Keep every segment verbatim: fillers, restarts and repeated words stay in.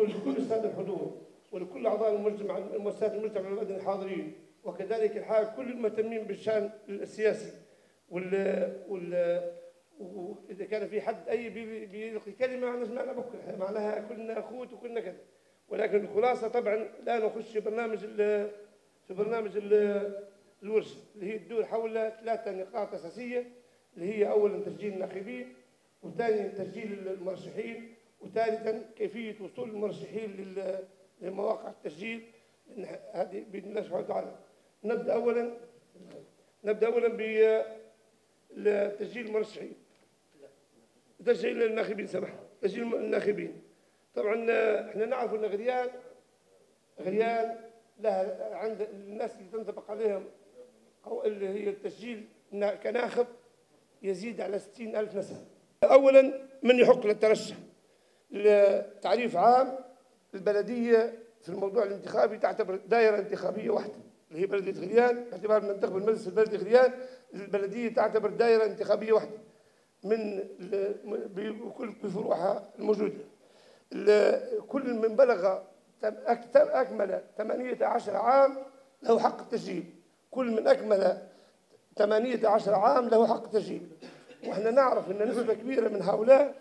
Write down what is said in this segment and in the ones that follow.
ولكل الساده الحضور ولكل اعضاء المجتمع مؤسسات المجتمع المدني الحاضرين، وكذلك الحال كل المهتمين بالشان السياسي وال وال واذا كان في حد اي بيلقي كلمه عن سمعنا بكره معناها كلنا اخوت وكلنا كذا، ولكن الخلاصه طبعا لا نخش في برنامج في برنامج الورشه اللي هي تدور حول ثلاثه نقاط اساسيه، اللي هي اولا تسجيل الناخبين، وثانيا تسجيل المرشحين، وثالثا كيفيه وصول المرشحين لمواقع التسجيل. هذه باذن الله سبحانه وتعالى. نبدا اولا نبدا اولا بتسجيل المرشحين. تسجيل الناخبين سمح تسجيل الناخبين. طبعا احنا نعرف ان غريان غريان لها عند الناس اللي تنطبق عليهم او اللي هي التسجيل كناخب يزيد على ستين ألف نسمه. اولا من يحق للترشح؟ تعريف عام، البلديه في الموضوع الانتخابي تعتبر دائره انتخابيه واحده اللي هي بلديه غريان، باعتبار منتخب المجلس البلدي غريان، البلديه تعتبر دائره انتخابيه واحده من بكل بفروعها الموجوده. كل من بلغ اكمل ثمانية عشر عام له حق التسجيل، كل من اكمل ثمانية عشر عام له حق التسجيل. واحنا نعرف ان نسبه كبيره من هؤلاء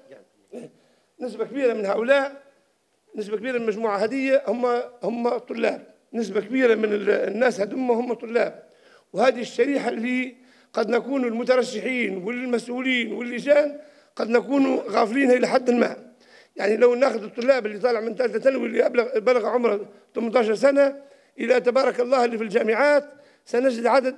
نسبه كبيره من هؤلاء نسبه كبيره من المجموعه هذه هم هم طلاب، نسبه كبيره من الناس هذم هم طلاب، وهذه الشريحه اللي قد نكون المترشحين والمسؤولين واللجان قد نكون غافلينها الى حد ما. يعني لو ناخذ الطلاب اللي طالع من ثالثه ثانوي اللي بلغ عمره ثمانية عشر سنه الى تبارك الله اللي في الجامعات سنجد عدد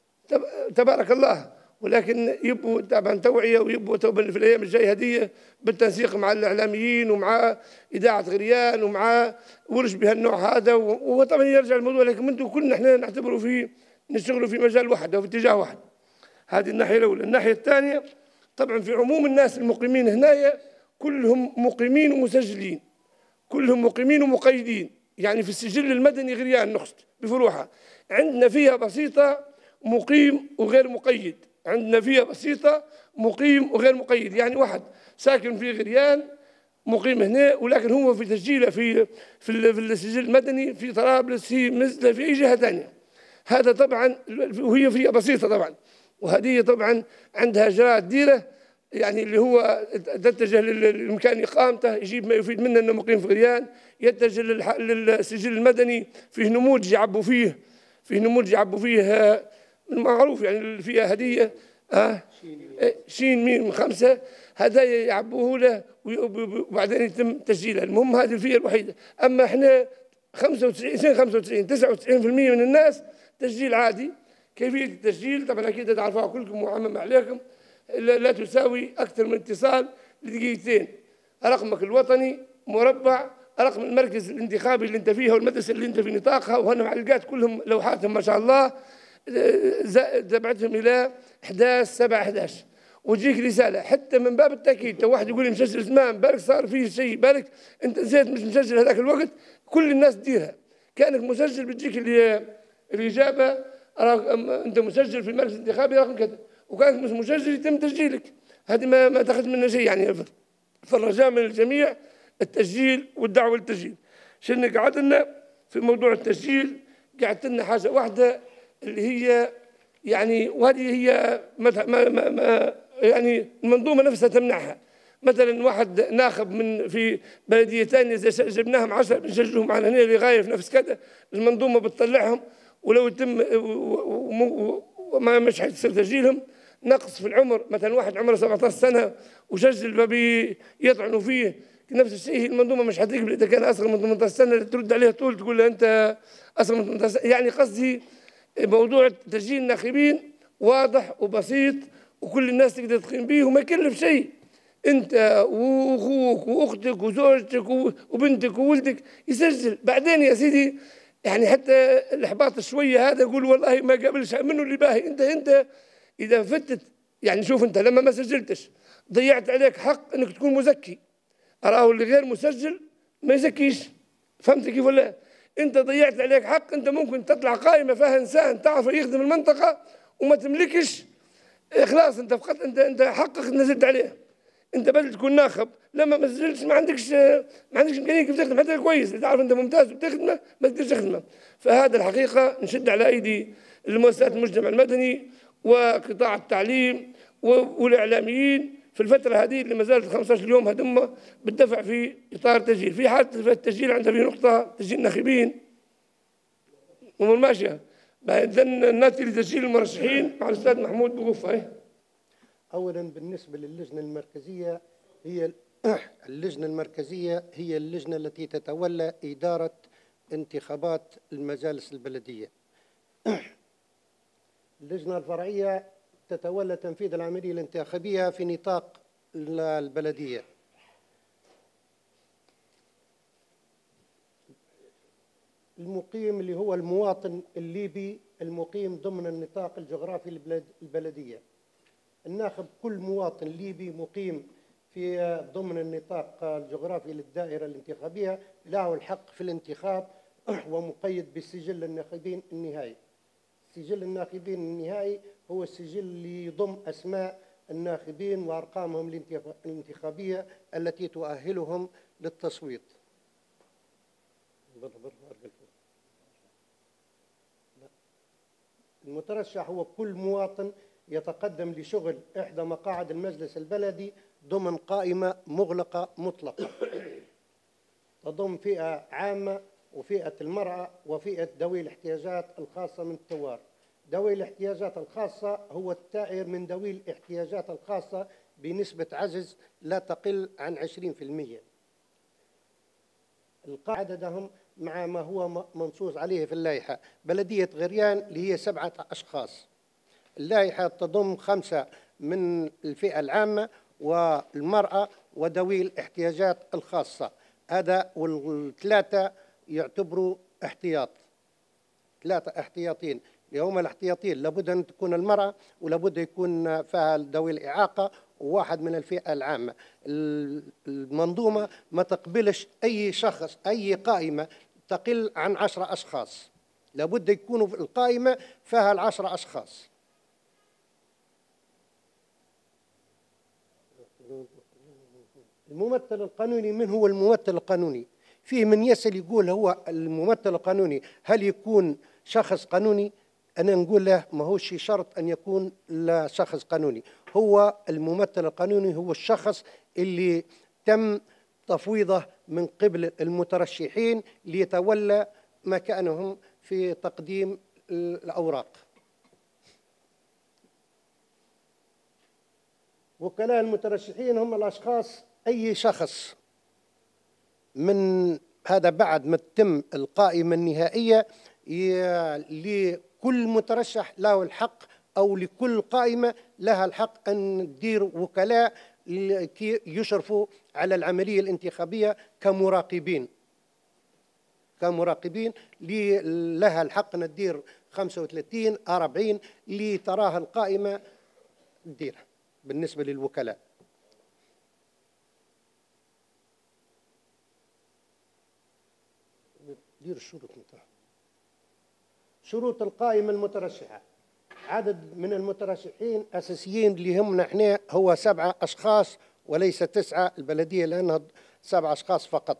تبارك الله، ولكن يبقوا طبعا توعيه ويبقوا في الايام الجايه هديه بالتنسيق مع الاعلاميين ومع اذاعه غريان ومع ورش بهالنوع هذا، وطبعا يرجع الموضوع لكن انتم كلنا احنا نعتبروا في نشتغلوا في مجال واحد او في اتجاه واحد. هذه الناحيه الاولى. الناحيه الثانيه طبعا في عموم الناس المقيمين هنايا كلهم مقيمين ومسجلين، كلهم مقيمين ومقيدين، يعني في السجل المدني غريان نخست بفروعها عندنا فيها بسيطه مقيم وغير مقيد، عندنا فيها بسيطه مقيم وغير مقيد، يعني واحد ساكن في غريان مقيم هنا ولكن هو في تسجيله في في السجل المدني في طرابلس في مزله في اي جهه ثانيه. هذا طبعا وهي فيها بسيطه طبعا، وهذه طبعا عندها اجراءات ديره يعني اللي هو تتجه لمكان اقامته يجيب ما يفيد منه انه مقيم في غريان، يتجه للسجل المدني فيه نموذج يعبوا فيه فيه نموذج يعبوا فيه معروف يعني فيها هديه اه شين ميم خمسه هذا يعبوه له وبعدين يتم تسجيله. المهم هذه الفئه الوحيده. اما احنا خمسة وتسعين خمسة وتسعين تسعة وتسعين بالمئة من الناس تسجيل عادي. كيفيه التسجيل طبعا اكيد تعرفوها كلكم وعمم عليكم، لا تساوي اكثر من اتصال لدقيقتين، رقمك الوطني مربع رقم المركز الانتخابي اللي انت فيها والمدرسه اللي انت في نطاقها، وهنا معلقات كلهم لوحاتهم ما شاء الله تبعتهم الى أحد عشر سبعة أحد عشر، وتجيك رساله حتى من باب التاكيد. تو واحد يقول لي مسجل زمان بالك صار فيه شيء بالك انت نسيت مش مسجل هذاك الوقت، كل الناس تديرها كانك مسجل بتجيك الاجابه انت مسجل في المركز الانتخابي رقم كذا، وكانك مش مسجل يتم تسجيلك. هذه ما ما تاخذ منها شيء يعني. فالرجاء من الجميع التسجيل والدعوه للتسجيل. شنو قعد لنا في موضوع التسجيل؟ قعدت لنا حاجه واحده اللي هي يعني وهذه هي ما ما ما يعني المنظومه نفسها تمنعها. مثلا واحد ناخب من في بلديه ثانيه اذا جبناهم عشرة بنسجلهم معنا هنا لغايه في نفس كذا، المنظومه بتطلعهم ولو يتم وما مش حيصير تسجيلهم. نقص في العمر، مثلا واحد عمره سبعة عشر سنه وسجل بابي يطعنوا فيه نفس الشيء، المنظومه مش حتقبل اذا كان اصغر من ثمانية عشر سنه ترد عليه طول تقول له انت اصغر من ثمانية عشر سنه. يعني قصدي موضوع تسجيل الناخبين واضح وبسيط وكل الناس تقدر تقيم به وما يكلف شيء. انت واخوك واختك وزوجتك وبنتك وولدك يسجل. بعدين يا سيدي يعني حتى الاحباط شويه هذا يقول والله ما قابلش منه اللي باهي. انت انت اذا فتت يعني شوف انت لما ما سجلتش ضيعت عليك حق انك تكون مزكي. اراه اللي غير مسجل ما يزكيش. فهمت كيف ولا؟ انت ضيعت عليك حق. انت ممكن تطلع قائمه فيها انسان تعرف يخدم المنطقه وما تملكش، خلاص انت فقط انت انت حقك نزلت عليه. انت بدل تكون ناخب لما ما تسجلش ما عندكش ما عندكش امكانيه كيف تخدم حتى كويس، تعرف انت ممتاز وبتخدمه ما تقدرش تخدمه. فهذا الحقيقه نشد على ايدي المؤسسات المجتمع المدني وقطاع التعليم والاعلاميين في الفتره هذه اللي ما زالت خمسة عشر يوم هدمه بالدفع في اطار التسجيل. في حاله التسجيل عندها في نقطه تسجيل ناخبين امور ماشيه. اذا ناتي لتسجيل المرشحين مع الاستاذ محمود بوقوفه. اولا بالنسبه للجنه المركزيه، هي اللجنه المركزيه هي اللجنه التي تتولى اداره انتخابات المجالس البلديه. اللجنه الفرعيه تتولى تنفيذ العمليه الانتخابيه في نطاق البلديه. المقيم اللي هو المواطن الليبي المقيم ضمن النطاق الجغرافي البلديه. الناخب كل مواطن ليبي مقيم في ضمن النطاق الجغرافي للدائرة الانتخابية له الحق في الانتخاب ومقيد بسجل الناخبين النهائي. سجل الناخبين النهائي هو السجل اللي يضم أسماء الناخبين وأرقامهم الانتخابية التي تؤهلهم للتصويت. المترشح هو كل مواطن يتقدم لشغل إحدى مقاعد المجلس البلدي ضمن قائمة مغلقة مطلقة تضم فئة عامة وفئة المرأة وفئة ذوي الاحتياجات الخاصة من الثوار. ذوي الاحتياجات الخاصة هو التائر من ذوي الاحتياجات الخاصة بنسبة عجز لا تقل عن عشرين بالمئة. عددهم مع ما هو منصوص عليه في اللائحة. بلدية غريان اللي هي سبعة أشخاص. اللائحة تضم خمسة من الفئة العامة والمرأة وذوي الاحتياجات الخاصة، هذا والثلاثة يعتبروا احتياط، ثلاثة احتياطين اللي هما الاحتياطين لابد أن تكون المرأة ولابد يكون فيها ذوي الإعاقة وواحد من الفئة العامة. المنظومة ما تقبلش أي شخص أي قائمة تقل عن عشرة أشخاص، لابد يكونوا في القائمة فيها العشرة أشخاص. الممثل القانوني، من هو الممثل القانوني؟ فيه من يسأل يقول هو الممثل القانوني هل يكون شخص قانوني؟ أنا نقول له ما هوش شرط أن يكون لا شخص قانوني. هو الممثل القانوني هو الشخص اللي تم تفويضه من قبل المترشحين ليتولى مكانهم في تقديم الأوراق. وكلاء المترشحين هم الأشخاص أي شخص من هذا بعد ما تتم القائمة النهائية لكل مترشح له الحق أو لكل قائمة لها الحق أن تدير وكلاء يشرفوا على العملية الانتخابية كمراقبين كمراقبين لها الحق أن تدير خمسة وثلاثين أربعين اللي تراها القائمة تديرها بالنسبة للوكلاء. دير الشروط متاعها. شروط القائمة المترشحة، عدد من المترشحين أساسيين اللي هم نحن هو سبعة أشخاص وليس تسعة، البلدية لأنها سبعة أشخاص فقط.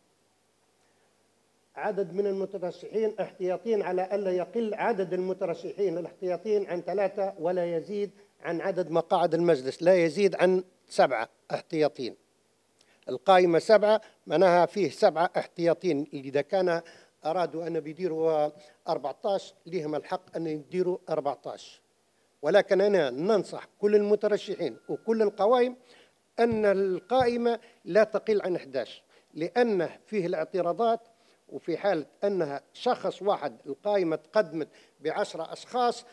عدد من المترشحين احتياطين على ألا يقل عدد المترشحين الاحتياطين عن ثلاثة ولا يزيد عن عدد مقاعد المجلس، لا يزيد عن سبعة احتياطين. القائمة سبعة معناها فيه سبعة احتياطين، إذا كان أرادوا أن يديروا أربعة عشر لهم الحق أن يديروا أربعة عشر. ولكن أنا ننصح كل المترشحين وكل القوائم أن القائمة لا تقل عن أحد عشر، لأن فيه الاعتراضات، وفي حالة أنها شخص واحد القائمة تقدمت بعشرة أشخاص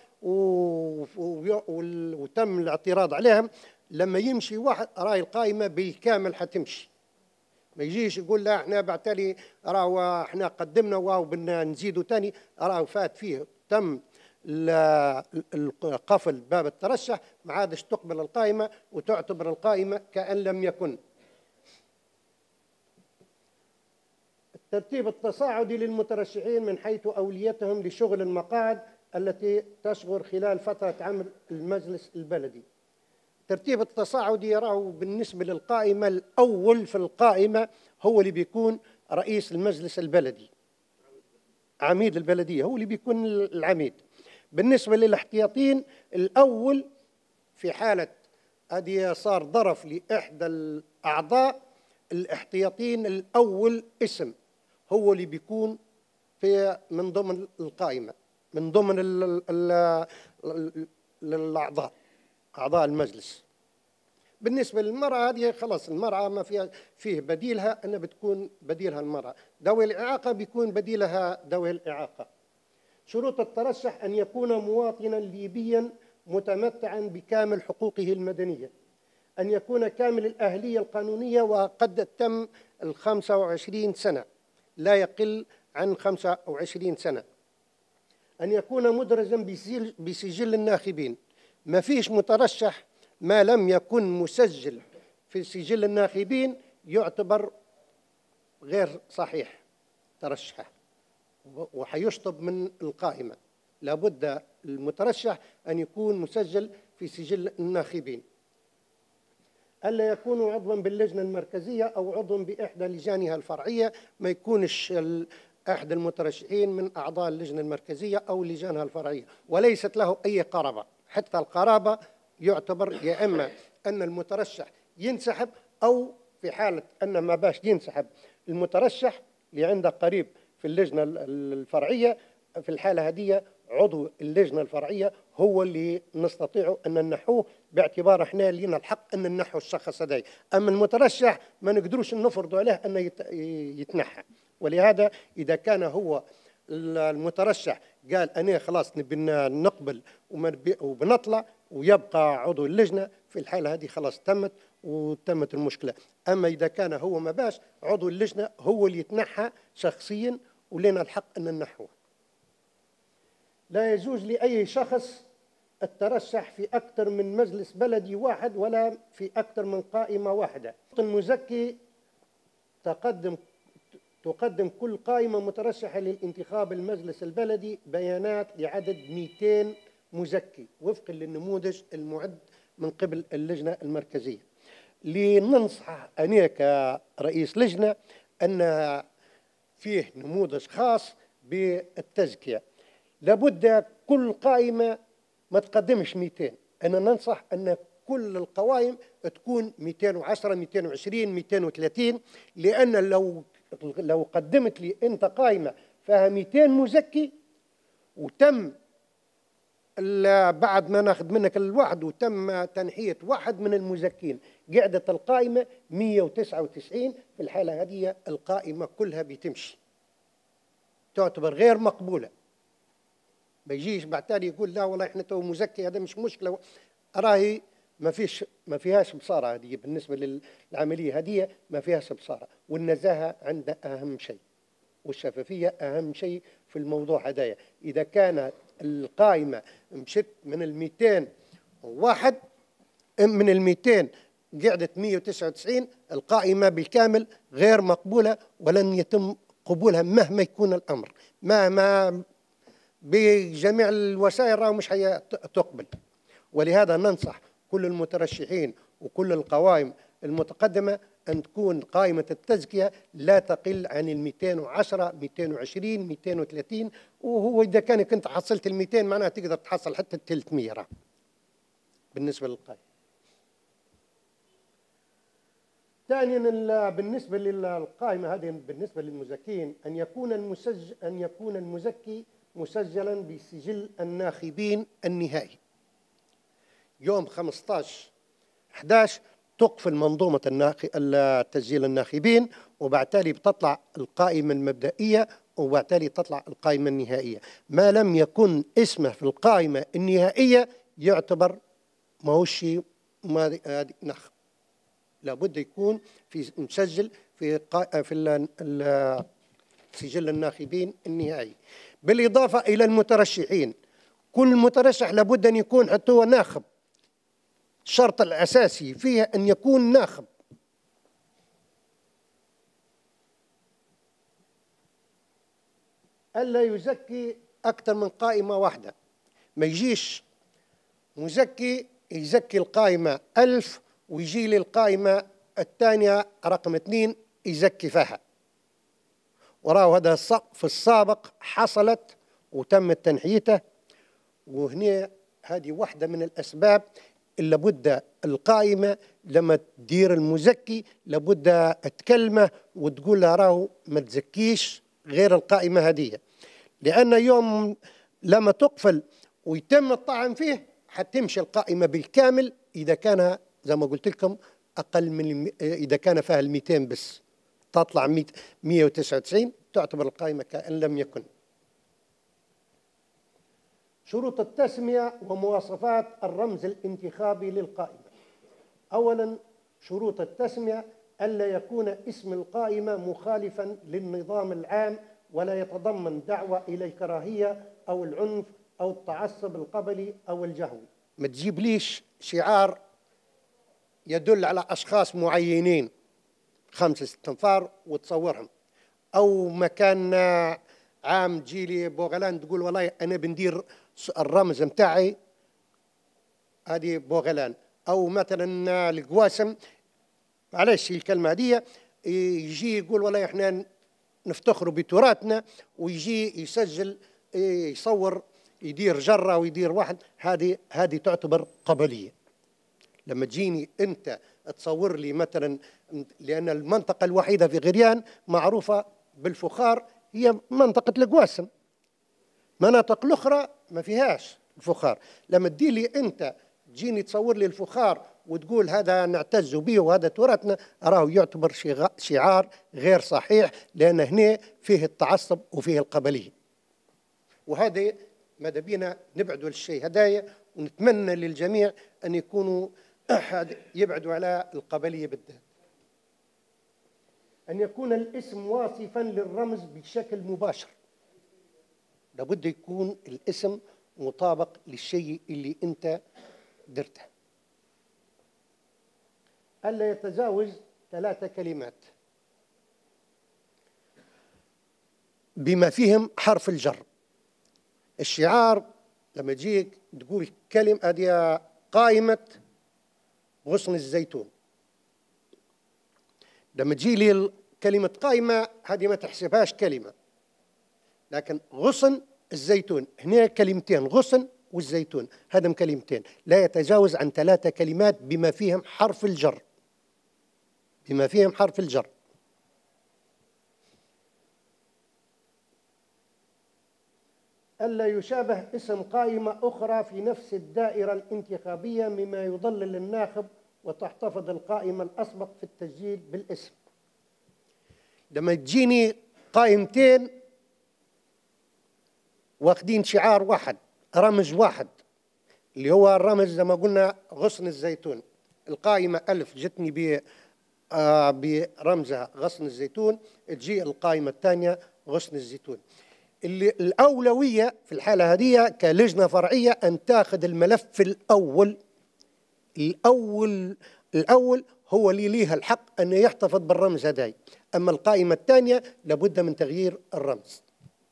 وتم الاعتراض عليهم، لما يمشي واحد راي القائمة بالكامل حتمشي. ما يجيش يقول لا احنا بعتلي راهو احنا قدمنا واو بدنا نزيدوا ثاني، راهو فات فيه تم قفل باب الترشح، ما عادش تقبل القائمة وتعتبر القائمة كأن لم يكن. الترتيب التصاعدي للمترشحين من حيث أوليتهم لشغل المقاعد التي تشغل خلال فترة عمل المجلس البلدي. الترتيب التصاعدي يراه بالنسبة للقائمة الأول في القائمة هو اللي بيكون رئيس المجلس البلدي، عميد البلدية هو اللي بيكون العميد. بالنسبة للاحتياطين الأول في حالة هذه صار ظرف لإحدى الأعضاء، الاحتياطين الأول اسم هو اللي بيكون في من ضمن القائمة، من ضمن ال ال ال الأعضاء أعضاء المجلس. بالنسبة للمرأة هذه خلاص المرأة ما فيها فيه بديلها أنها بتكون بديلها المرأة. ذوي الإعاقة بيكون بديلها ذوي الإعاقة. شروط الترشح أن يكون مواطنا ليبيا متمتعا بكامل حقوقه المدنية، أن يكون كامل الأهلية القانونية وقد تم الخمسة وعشرين سنة لا يقل عن خمسة وعشرين سنة، أن يكون مدرجا بسجل الناخبين. ما فيش مترشح ما لم يكن مسجل في سجل الناخبين يعتبر غير صحيح ترشحه وحيشطب من القائمة. لابد المترشح أن يكون مسجل في سجل الناخبين. ألا يكون عضوا باللجنة المركزية أو عضوا بإحدى لجانها الفرعية، ما يكونش أحد المترشحين من أعضاء اللجنة المركزية أو لجانها الفرعية وليست له أي قرابة. حتى القرابة يعتبر يا إما أن المترشح ينسحب، أو في حالة أن ما باش ينسحب المترشح اللي عنده قريب في اللجنة الفرعية، في الحالة هذه عضو اللجنة الفرعية هو اللي نستطيع أن ننحوه، باعتبار احنا لنا الحق أن ننحو الشخص هذا. أما المترشح ما نقدروش نفرضوا عليه أنه يتنحى. ولهذا إذا كان هو المترشح قال أنا خلاص نبي نقبل وبنطلع ويبقى عضو اللجنة، في الحالة هذه خلاص تمت وتمت المشكلة. أما إذا كان هو ما باش عضو اللجنة هو اللي يتنحى شخصيا ولنا الحق أن ننحوه. لا يجوز لأي شخص الترشح في أكثر من مجلس بلدي واحد ولا في أكثر من قائمة واحدة. المزكي تقدم تقدم كل قائمة مترشحة للانتخاب المجلس البلدي بيانات لعدد مئتين مزكي وفقا للنموذج المعد من قبل اللجنة المركزية. لننصح أنا كرئيس لجنة أن فيه نموذج خاص بالتزكية. لابد كل قائمة ما تقدمش مئتين. أنا ننصح أن كل القوائم تكون مئتين وعشرة مئتين وعشرين مئتين وثلاثين، لأن لو لو قدمت لي أنت قائمة فيها مئتين مزكي وتم بعد ما ناخذ منك الوعد وتم تنحية واحد من المزكين قعدة القائمة مئة وتسعة وتسعين، في الحالة هذه القائمة كلها بتمشي، تعتبر غير مقبولة. ما يجيش بعد تالي يقول لا والله احنا تو مزكي هذا مش مشكلة. راهي ما فيش ما فيهاش بصارة هذه بالنسبة للعملية هذه، ما فيهاش بصارة. والنزاهة عندها أهم شيء والشفافية أهم شيء في الموضوع هذايا. إذا كانت القائمة مشت من المئتين واحد من المئتين قعدت مئة وتسعة وتسعين، القائمة بالكامل غير مقبولة ولن يتم قبولها مهما يكون الأمر، مهما بجميع الوسائل راه مش هي تقبل. ولهذا ننصح كل المترشحين وكل القوائم المتقدمة أن تكون قائمة التزكية لا تقل عن المئتين وعشرة مئتين وعشرين مئتين وثلاثين، وهو إذا كان كنت حصلت المئتين معناها تقدر تحصل حتى الثلاثمئة بالنسبة للقائمة. ثانيا بالنسبة للقائمة هذه بالنسبة للمزكين أن يكون المسجل أن يكون المزكي مسجلا بسجل الناخبين النهائي. يوم خمسة عشر أحد عشر تقفل منظومة تسجيل الناخبين، وبعد تالي بتطلع القائمة المبدئية وبعد تالي تطلع القائمة النهائية. ما لم يكن اسمه في القائمة النهائية يعتبر ما هوش ناخب، لابد يكون في مسجل في في سجل الناخبين النهائي. بالإضافة إلى المترشحين، كل مترشح لابد أن يكون حتى هو ناخب. الشرط الأساسي فيها أن يكون ناخب. ألا يزكي أكثر من قائمة واحدة. ما يجيش مزكي يزكي القائمة ألف ويجي لي القائمة الثانية رقم اثنين يزكي فيها. وراه هذا في السابق حصلت وتم تنحيته، وهنا هذه واحدة من الأسباب اللي لابد القائمة لما تدير المزكي لابد تكلمه وتقول له راهو ما تزكيش غير القائمة هذه، لأن يوم لما تقفل ويتم الطعن فيه حتمشي القائمة بالكامل إذا كان زي ما قلت لكم أقل من إذا كان فيها المئتين بس تطلع مئة وتسعة وتسعين تعتبر القائمة كأن لم يكن. شروط التسمية ومواصفات الرمز الانتخابي للقائمة. أولا شروط التسمية ألا يكون اسم القائمة مخالفا للنظام العام ولا يتضمن دعوة إلى الكراهية أو العنف أو التعصب القبلي أو الجهوي. ما تجيب ليش شعار يدل على أشخاص معينين خمسة ست انفار وتصورهم، أو مكان عام تجيلي بوغلان تقول والله أنا بندير الرمز متاعي هذه بوغلان، أو مثلا القواسم معلش الكلمة هذه يجي يقول والله احنا نفتخروا بتراثنا ويجي يسجل يصور يدير جرة ويدير واحد، هذه هذه تعتبر قبلية. لما تجيني أنت تصور لي مثلا، لأن المنطقة الوحيدة في غريان معروفة بالفخار هي منطقة القواسم، مناطق الأخرى ما فيهاش الفخار. لما تدي لي أنت تجيني تصور لي الفخار وتقول هذا نعتز به وهذا تراثنا، أراه يعتبر شعار غير صحيح، لأن هنا فيه التعصب وفيه القبلية، وهذا ماذا بينا نبعدوا للشيء هدايا، ونتمنى للجميع أن يكونوا يبعدوا على القبلية بالذات. أن يكون الاسم واصفا للرمز بشكل مباشر، لابد يكون الاسم مطابق للشيء اللي أنت درته. ألا يتجاوز ثلاثة كلمات بما فيهم حرف الجر. الشعار لما تجيك تقول كلمة هذه قائمة غصن الزيتون، لما تجي لي كلمة قائمة هذه ما تحسبهاش كلمة، لكن غصن الزيتون هنا كلمتين، غصن والزيتون هذا كلمتين، لا يتجاوز عن ثلاثة كلمات بما فيهم حرف الجر، بما فيهم حرف الجر. ألا يشابه اسم قائمة أخرى في نفس الدائرة الانتخابية مما يضلل الناخب وتحتفظ القائمة الأسبق في التسجيل بالاسم. لما تجيني قائمتين واخدين شعار واحد رمز واحد اللي هو الرمز زي ما قلنا غصن الزيتون، القائمة ألف جتني ب آه برمزها غصن الزيتون، تجي القائمة الثانية غصن الزيتون. اللي الأولوية في الحالة هذه كلجنة فرعية أن تأخذ الملف الأول، الأول الأول هو اللي ليه الحق أن يحتفظ بالرمز هذا، أما القائمة الثانية لابد من تغيير الرمز.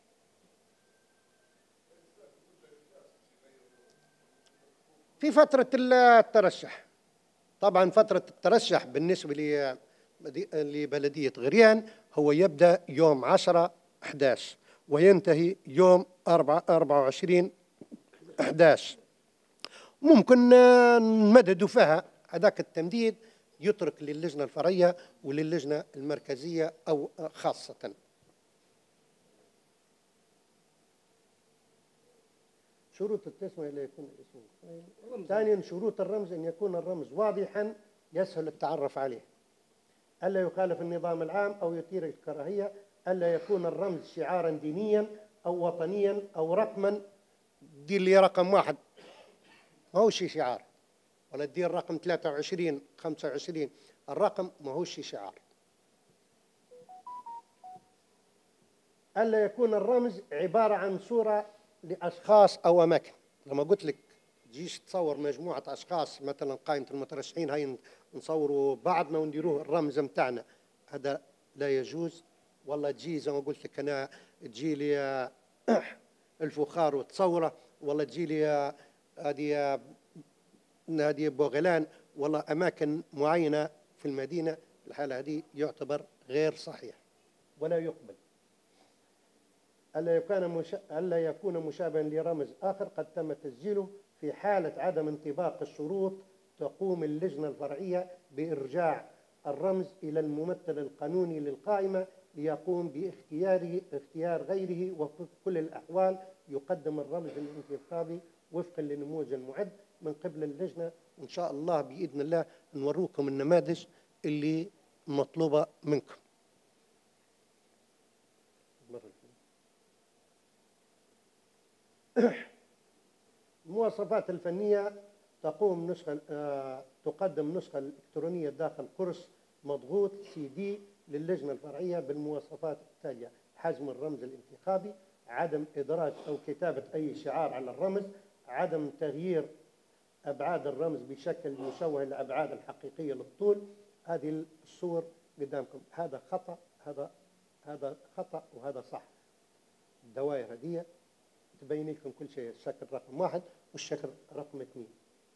في فترة الترشح، طبعا فترة الترشح بالنسبة لبلدية غريان هو يبدأ يوم عشرة أحد عشر وينتهي يوم أربعة وعشرين أحد عشر. ممكن نمددوا فيها، هذاك التمديد يترك للجنة الفرعية وللجنة المركزية أو خاصة. شروط التسمية لا يكون الاسم. ثانيا شروط الرمز أن يكون الرمز واضحا يسهل التعرف عليه، ألا يخالف النظام العام أو يثير الكراهية، ألا يكون الرمز شعارا دينيا أو وطنيا أو رقما. دير لي رقم واحد ما هو شي شعار، ولا تدير رقم ثلاثة وعشرين خمسة وعشرين، الرقم ما هو شي شعار. ألا يكون الرمز عبارة عن صورة لأشخاص أو أماكن. لما قلت لك تجيش تصور مجموعة أشخاص مثلا قائمة المترشحين هاي نصوروا بعضنا ونديروه الرمز متاعنا، هذا لا يجوز. والله تجي زي ما قلت لك أنا تجي لي الفخار وتصوره، والله تجي لي هذه نادي بوغلان والله أماكن معينة في المدينة، الحالة هذه يعتبر غير صحيح ولا يقبل. ألا يكون مش... ألا يكون مشابها لرمز آخر قد تم تسجيله. في حالة عدم انطباق الشروط تقوم اللجنة الفرعية بإرجاع الرمز إلى الممثل القانوني للقائمة ليقوم باختياره اختيار غيره، وفي كل الأحوال يقدم الرمز الانتخابي وفقا للنموذج المعد من قبل اللجنة. وإن شاء الله بإذن الله نوروكم النماذج اللي مطلوبة منكم. المواصفات الفنية تقوم نسخة آه تقدم نسخة الإلكترونية داخل قرص مضغوط سي دي للجنة الفرعية بالمواصفات التالية: حجم الرمز الانتخابي، عدم إدراج أو كتابة أي شعار على الرمز، عدم تغيير أبعاد الرمز بشكل يشوه الأبعاد الحقيقية للطول. هذه الصور قدامكم، هذا خطأ، هذا هذا خطأ وهذا صح. الدوائر هذه تبين لكم كل شيء، الشكل رقم واحد والشكل رقم اثنين.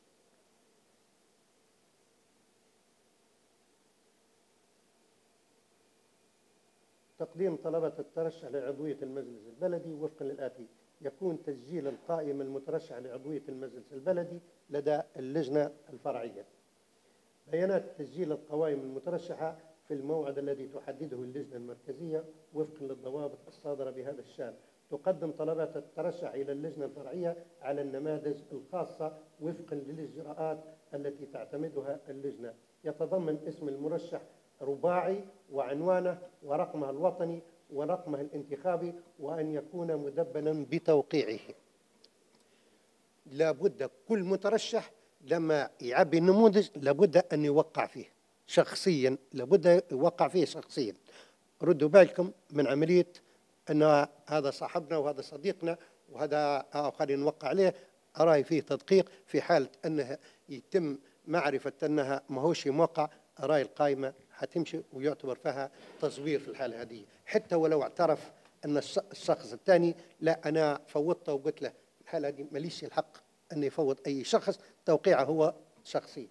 تقديم طلبات الترشح لعضوية المجلس البلدي وفقا للآتي: يكون تسجيل القائمة المترشح لعضوية المجلس البلدي لدى اللجنة الفرعية. بيانات تسجيل القوائم المترشحة في الموعد الذي تحدده اللجنة المركزية وفقا للضوابط الصادرة بهذا الشأن. تقدم طلبات الترشح إلى اللجنة الفرعية على النماذج الخاصة وفقا للإجراءات التي تعتمدها اللجنة. يتضمن اسم المرشح رباعي وعنوانه ورقمه الوطني ورقمه الانتخابي، وأن يكون مدبنا بتوقيعه. لابد كل مترشح لما يعبي النموذج لابد أن يوقع فيه شخصيا، لابد يوقع فيه شخصيا. ردوا بالكم من عملية أن هذا صاحبنا وهذا صديقنا وهذا آخر نوقع عليه، أراه فيه تدقيق. في حالة أنها يتم معرفة أنها ما هوش موقع، أراه القائمة حتمشي ويعتبر فيها تزوير في الحالة هذه، حتى ولو اعترف أن الشخص الثاني لا أنا فوضته وقلت له الحالة هذه ماليش الحق أن يفوض أي شخص، توقيعه هو شخصي.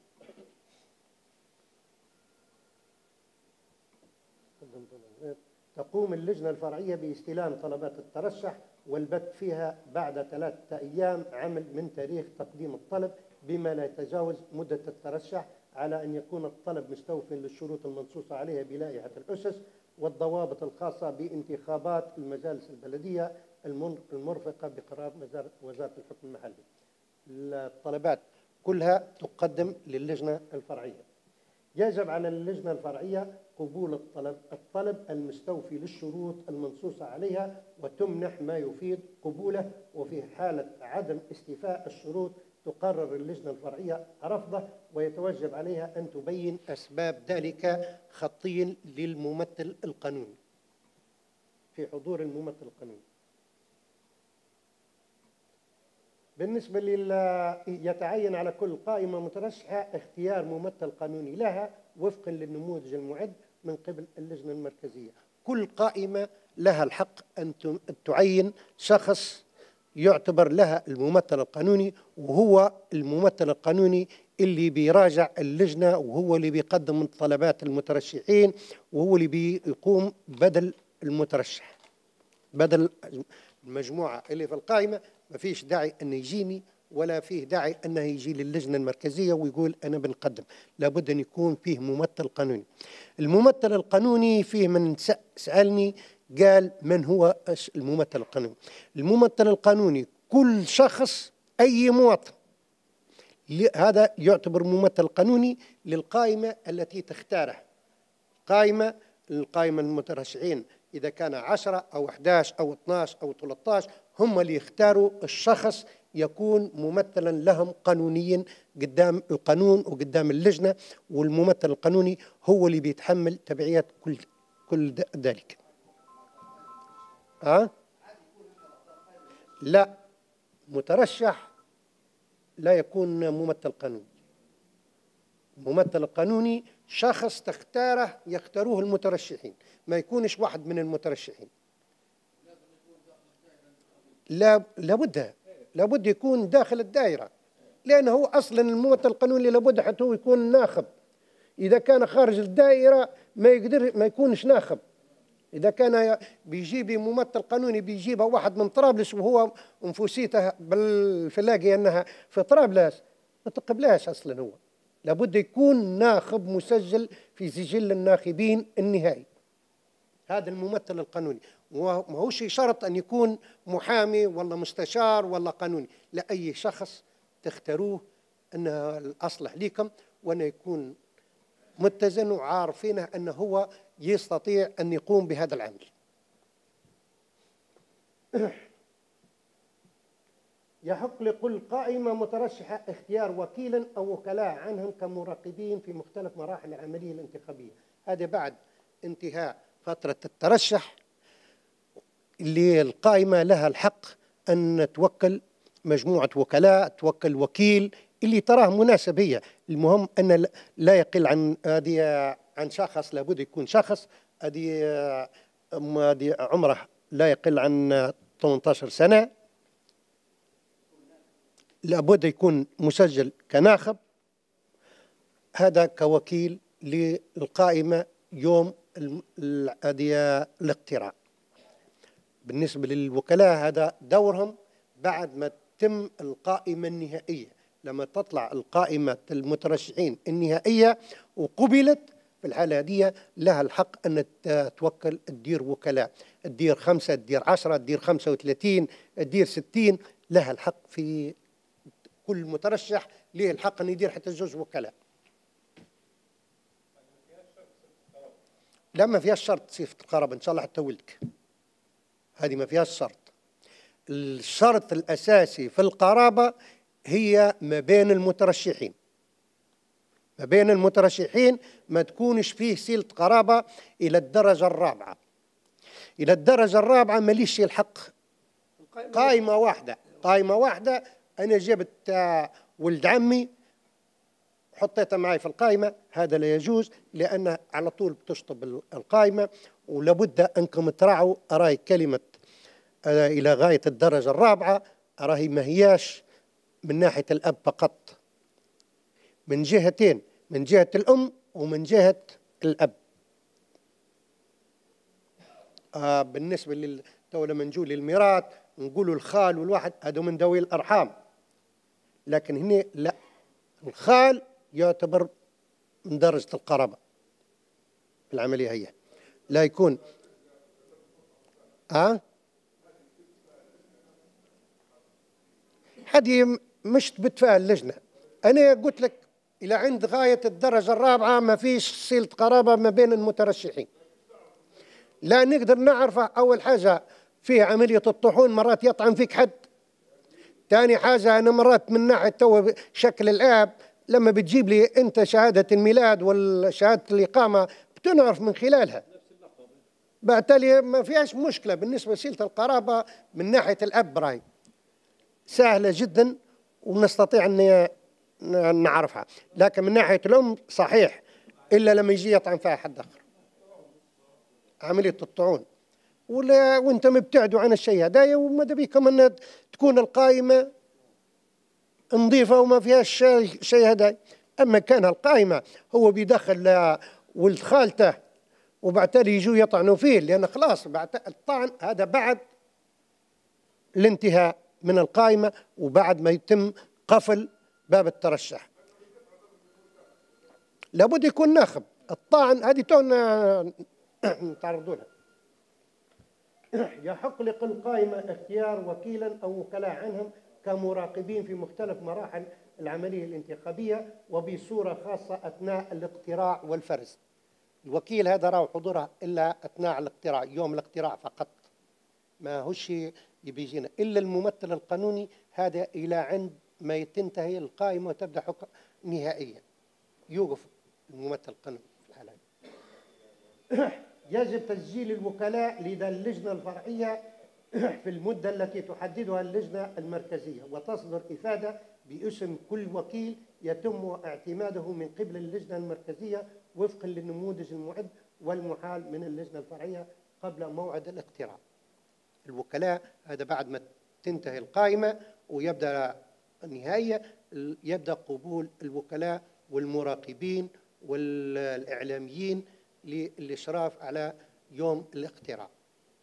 تقوم اللجنة الفرعية باستلام طلبات الترشح والبت فيها بعد ثلاثة أيام عمل من تاريخ تقديم الطلب بما لا يتجاوز مدة الترشح، على أن يكون الطلب مستوفٍ للشروط المنصوص عليها بلائحة الأسس والضوابط الخاصة بانتخابات المجالس البلدية المرفقة بقرار وزارة الحكم المحلي. الطلبات كلها تقدم للجنة الفرعية. يجب على اللجنة الفرعية قبول الطلب الطلب المستوفي للشروط المنصوصة عليها وتمنح ما يفيد قبوله، وفي حالة عدم استيفاء الشروط تقرر اللجنة الفرعية رفضه، ويتوجب عليها أن تبين أسباب ذلك خطيا للممثل القانوني في حضور الممثل القانوني. بالنسبة لل يتعين على كل قائمة مترشحة اختيار ممثل قانوني لها وفقا للنموذج المعد من قبل اللجنة المركزية. كل قائمة لها الحق أن تعين شخص يعتبر لها الممثل القانوني، وهو الممثل القانوني اللي بيراجع اللجنة، وهو اللي بيقدم طلبات المترشحين، وهو اللي بيقوم بدل المترشح بدل المجموعة اللي في القائمة. ما فيش داعي أن يجيني ولا فيه داعي أنه يجي للجنة المركزية ويقول أنا بنقدم، لابد أن يكون فيه ممثل قانوني. الممثل القانوني فيه من سألني قال من هو الممثل القانوني؟ الممثل القانوني كل شخص أي مواطن، هذا يعتبر ممثل قانوني للقائمة التي تختاره. قائمة القائمة المترشحين إذا كان عشرة أو أحد عشر أو اثني عشر أو ثلاثة عشر هم اللي يختاروا الشخص يكون ممثلا لهم قانونيا قدام القانون وقدام اللجنة، والممثل القانوني هو اللي بيتحمل تبعيات كل كل ذلك. أه؟ لا، مترشح لا يكون ممثل قانوني. الممثل القانوني شخص تختاره يختاروه المترشحين، ما يكونش واحد من المترشحين. لا لابد لابد يكون داخل الدائرة، لأنه هو أصلا الممثل القانوني لابد حتى هو يكون ناخب. إذا كان خارج الدائرة ما يقدر ما يكونش ناخب. إذا كان بيجيب ممثل قانوني بيجيبها واحد من طرابلس وهو انفوسيته بالفلاقي أنها في طرابلس ما تقبلهاش أصلا. هو لابد يكون ناخب مسجل في سجل الناخبين النهائي. هذا الممثل القانوني، وما هوش شرط أن يكون محامي ولا مستشار ولا قانوني، لا، أي شخص تختاروه أنه الأصلح لكم وأنه يكون متزن وعارفينه أنه هو يستطيع أن يقوم بهذا العمل. يحق لكل قائمة مترشحة اختيار وكيلا أو وكلاء عنهم كمراقبين في مختلف مراحل العملية الانتخابية. هذا بعد انتهاء فترة الترشح اللي القائمة لها الحق أن توكل مجموعة وكلاء، توكل وكيل اللي تراه مناسب. هي المهم أن لا يقل عن هذه عن شخص، لابد يكون شخص هذه عمره لا يقل عن ثمانية عشر سنة، لابد يكون مسجل كناخب، هذا كوكيل للقائمة يوم الاقتراع. بالنسبة للوكلاء هذا دورهم بعد ما تتم القائمة النهائية، لما تطلع القائمة المترشحين النهائية وقبلت، في الحالة هذه لها الحق أن توكل تدير وكلاء، تدير خمسة، تدير عشرة، تدير خمسة وثلاثين، تدير ستين، لها الحق. في كل مترشح له الحق أن يدير حتى زوج وكلاء. لا، ما فيهاش شرط صفة القرابة، إن شاء الله حتى ولدك، هذه ما فيهاش شرط. الشرط الأساسي في القرابة هي ما بين المترشحين، ما بين المترشحين ما تكونش فيه صلة قرابة إلى الدرجة الرابعة. إلى الدرجة الرابعة ماليش الحق قائمة واحدة، قائمة واحدة أنا جبت ولد عمي حطيتها معي في القائمة، هذا لا يجوز، لأن على طول بتشطب القائمة. ولابد أنكم تراعوا أراي كلمة إلى غاية الدرجة الرابعة، أراهي ما هياش من ناحية الأب فقط، من جهتين، من جهة الأم ومن جهة الأب. آه بالنسبة للتو لما نجوا للميراث نقولوا الخال والواحد، هذا من ذوي الأرحام، لكن هنا لا، الخال يعتبر من درجة القرابة في العملية. هي لا يكون آه هذه مش تبت فيها اللجنة. أنا قلت لك إلى عند غاية الدرجة الرابعة ما فيش صلة قرابة ما بين المترشحين. لا نقدر نعرفه. أول حاجة في عملية الطحون مرات يطعن فيك حد. ثاني حاجة أنا مرات من ناحية تو شكل الآب لما بتجيب لي أنت شهادة الميلاد والشهادة الإقامة بتنعرف من خلالها، بالتالي ما فيهاش مشكلة. بالنسبة لصلة القرابة من ناحية الأب راهي سهلة جدا ونستطيع أن نعرفها، لكن من ناحية الأم صحيح إلا لما يجي يطعن فيها حد آخر، عملية الطعون، ولا وانت مبتعدوا عن الشيء هذايا. وماذا بكم أن تكون القائمة نظيفة وما فيهاش شيء هذا. أما كان القائمة هو بيدخل ولد خالته وبعتالي يجوا يطعنوا فيه، لأن خلاص الطعن هذا بعد الانتهاء من القائمة وبعد ما يتم قفل باب الترشح. لابد يكون ناخب. الطعن هذه تونا تعرضوا لها. يحق لكل قائمة اختيار وكيلا أو وكلاء عنهم كمراقبين في مختلف مراحل العملية الانتخابية وبصورة خاصة أثناء الاقتراع والفرز. الوكيل هذا راه حضوره إلا أثناء الاقتراع، يوم الاقتراع فقط، ما هوش يبيجينا إلا الممثل القانوني، هذا إلى عند ما تنتهي القائمة وتبدأ حكم نهائيا يوقف الممثل القانوني في الحالة. يجب تسجيل الوكلاء لدى اللجنة الفرعية في المدة التي تحددها اللجنة المركزية، وتصدر إفادة باسم كل وكيل يتم اعتماده من قبل اللجنة المركزية وفقا للنموذج المعد والمحال من اللجنة الفرعية قبل موعد الاقتراع. الوكلاء هذا بعد ما تنتهي القائمة ويبدأ النهاية يبدأ قبول الوكلاء والمراقبين والإعلاميين للإشراف على يوم الاقتراع.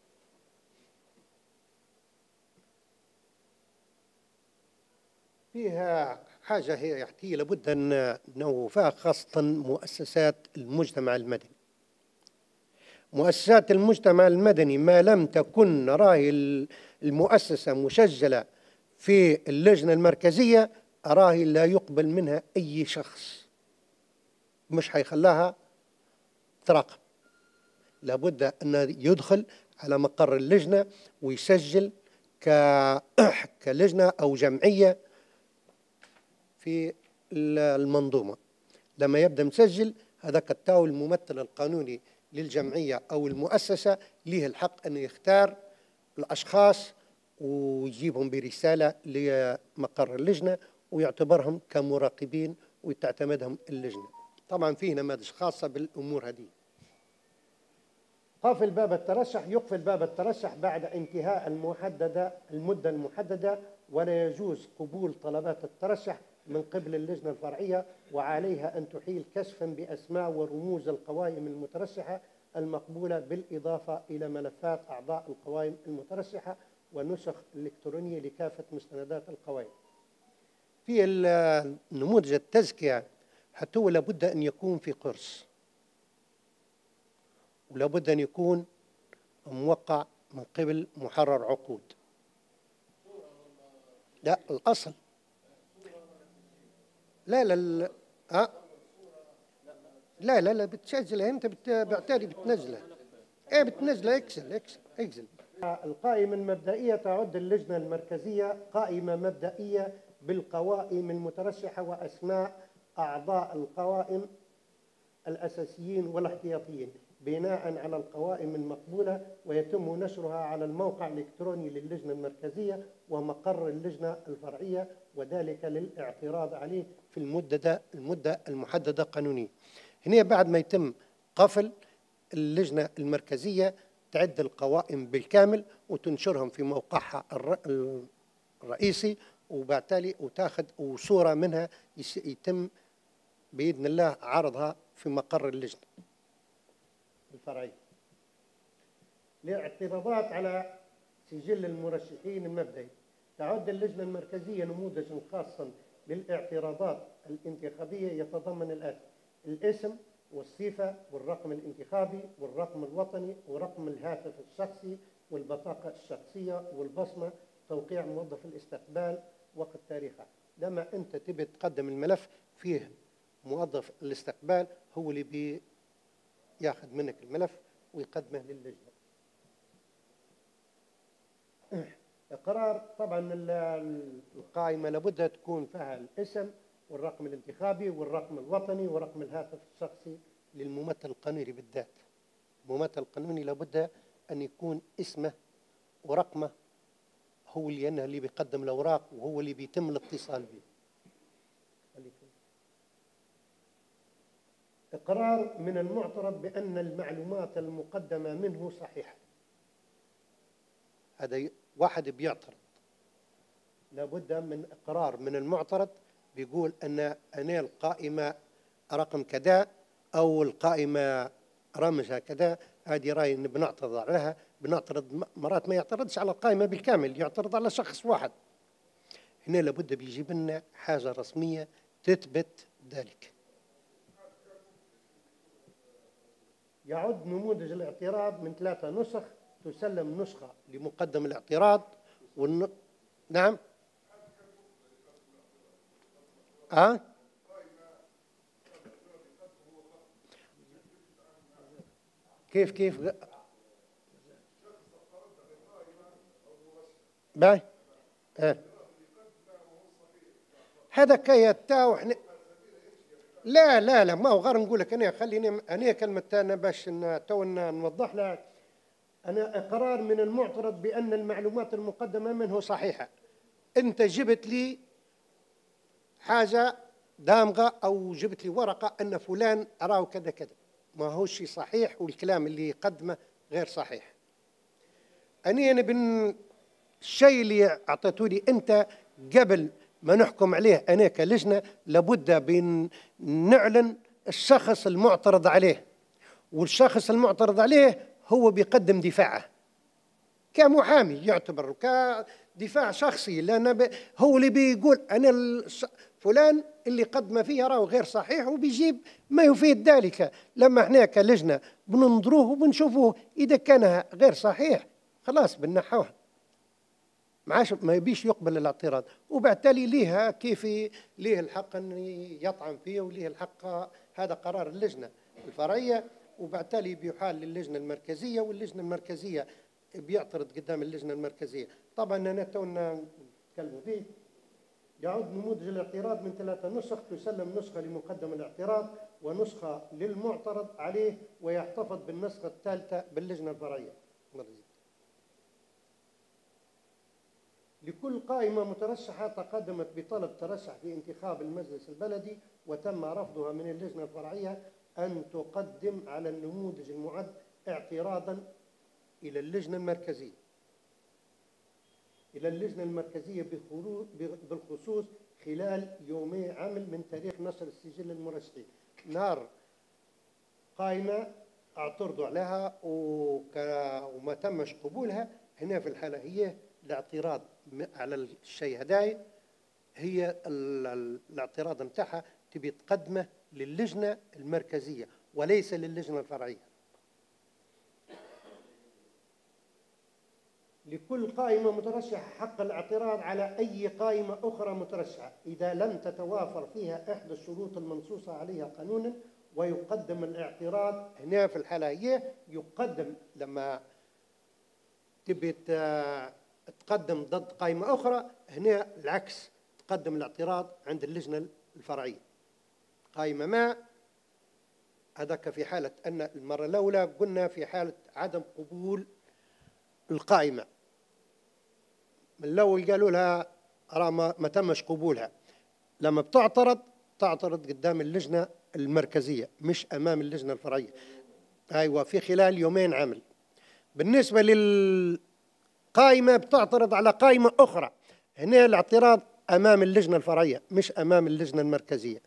فيها حاجة هي هي لابد أن نوفاها، خاصة مؤسسات المجتمع المدني. مؤسسات المجتمع المدني ما لم تكن نراهي المؤسسة مسجلة في اللجنة المركزية أراهي لا يقبل منها أي شخص، مش هيخلاها تراقب. لابد أن يدخل على مقر اللجنة ويسجل كلجنة أو جمعية في المنظومة. لما يبدأ مسجل هذاك التاو الممثل القانوني للجمعية أو المؤسسة له الحق أن يختار الأشخاص ويجيبهم برسالة لمقر اللجنة ويعتبرهم كمراقبين وتعتمدهم اللجنة. طبعا فيه نماذج خاصة بالأمور هذه. قافل باب الترشح، يقفل باب الترشح بعد انتهاء المحددة المدة المحددة، ولا يجوز قبول طلبات الترشح من قبل اللجنة الفرعية، وعليها أن تحيل كشفا بأسماء ورموز القوائم المترشحة المقبولة، بالإضافة إلى ملفات أعضاء القوائم المترشحة ونسخ إلكترونية لكافة مستندات القوائم. في نموذج التزكية حتى هو لابد أن يكون في قرص، ولابد أن يكون موقع من قبل محرر عقود. لا الأصل لا لا لا ها لا لا لا بتسجلها انت بعتادي بتنزلها. ايه بتنزلها اكسل اكسل اكسل. القائمة المبدئية تعد اللجنة المركزية قائمة مبدئية بالقوائم المترشحة وأسماء أعضاء القوائم الأساسيين والاحتياطيين بناء على القوائم المقبولة، ويتم نشرها على الموقع الإلكتروني للجنة المركزية ومقر اللجنة الفرعية، وذلك للاعتراض عليه في المدة المدة المحددة قانونيا. هنا بعد ما يتم قفل اللجنة المركزية تعد القوائم بالكامل وتنشرهم في موقعها الرئيسي، وبالتالي وتاخذ وصورة منها يتم بإذن الله عرضها في مقر اللجنة الفرعية. لاعتراضات على سجل المرشحين المبدئي، تعد اللجنة المركزية نموذجا خاصا للاعتراضات الانتخابية يتضمن الآتي: الاسم والصفة والرقم الانتخابي والرقم الوطني ورقم الهاتف الشخصي والبطاقة الشخصية والبصمة، توقيع موظف الاستقبال، وقت تاريخها. لما أنت تبي تقدم الملف فيه موظف الاستقبال هو اللي بي ياخذ منك الملف ويقدمه للجنة. القرار طبعا القائمة لابد تكون فيها الاسم والرقم الانتخابي والرقم الوطني ورقم الهاتف الشخصي للممثل القانوني بالذات. الممثل القانوني لابد أن يكون اسمه ورقمه هو اللي أنه اللي بيقدم الأوراق وهو اللي بيتم الاتصال به. إقرار من المعترض بأن المعلومات المقدمة منه صحيحة. هذا واحد بيعترض، لابد من إقرار من المعترض بيقول أن أنا القائمة رقم كذا أو القائمة رمزها كذا، هذه رأي إن بنعترض عليها. بنعترض مرات ما يعترضش على القائمة بالكامل، يعترض على شخص واحد. هنا لابد بيجيب لنا حاجة رسمية تثبت ذلك. يعد نموذج الاعتراض من ثلاثة نسخ، تسلم نسخة لمقدم الاعتراض والن... نعم أه؟ كيف كيف باي أه. هذا كيتاو احنا لا لا لا ما هو غير نقول لك انا خليني انا كلمه انا باش تو نوضح لك. انا اقرار من المعترض بان المعلومات المقدمه منه صحيحه. انت جبت لي حاجه دامغه او جبت لي ورقه ان فلان اراه كذا كذا، ما هوش صحيح والكلام اللي يقدمه غير صحيح. اني انا بن الشيء اللي اعطيته لي انت قبل ما نحكم عليه أنا كلجنة، لابد بأن نعلن الشخص المعترض عليه، والشخص المعترض عليه هو بيقدم دفاعه كمحامي، يعتبر كدفاع شخصي، لأن هو اللي بيقول أنا فلان اللي قدم فيه راه غير صحيح، وبيجيب ما يفيد ذلك. لما احنا كلجنة بننظروه وبنشوفوه إذا كان غير صحيح خلاص بنحوه، معاش ما يبيش يقبل الاعتراض، وبالتالي ليها كيف ليه الحق أن يطعن فيه، وليه الحق، هذا قرار اللجنة الفرعية، وبالتالي بيحال للجنة المركزية، واللجنة المركزية بيعترض قدام اللجنة المركزية. طبعا أنا تونا نتكلموا فيه. يعود نموذج الاعتراض من ثلاثة نسخ، تسلم نسخة لمقدم الاعتراض ونسخة للمعترض عليه، ويحتفظ بالنسخة الثالثة باللجنة الفرعية. لكل قائمة مترشحة تقدمت بطلب ترشح في انتخاب المجلس البلدي وتم رفضها من اللجنة الفرعية أن تقدم على النموذج المعد اعتراضا إلى اللجنة المركزية إلى اللجنة المركزية بالخصوص خلال يومي عمل من تاريخ نشر السجل المرشحين. نار قائمة اعترضوا عليها وما تمش قبولها، هنا في الحالة هي الاعتراض على الشيء هداي، هي الاعتراض متاعها تبي تقدمه للجنة المركزية وليس للجنة الفرعية. لكل قائمة مترشحة حق الاعتراض على أي قائمة أخرى مترشحة إذا لم تتوافر فيها إحدى الشروط المنصوصة عليها قانونا، ويقدم الاعتراض هنا في الحالة هي يقدم لما تبي تقدم ضد قائمة أخرى، هنا العكس، تقدم الاعتراض عند اللجنة الفرعية. قائمة ما هذاك في حالة أن المرة الأولى قلنا في حالة عدم قبول القائمة، من الأول قالوا لها أرى ما تمش قبولها، لما بتعترض تعترض قدام اللجنة المركزية مش أمام اللجنة الفرعية. أيوة، في خلال يومين عمل. بالنسبة للقائمة بتعترض على قائمة أخرى، هنا الاعتراض أمام اللجنة الفرعية مش أمام اللجنة المركزية.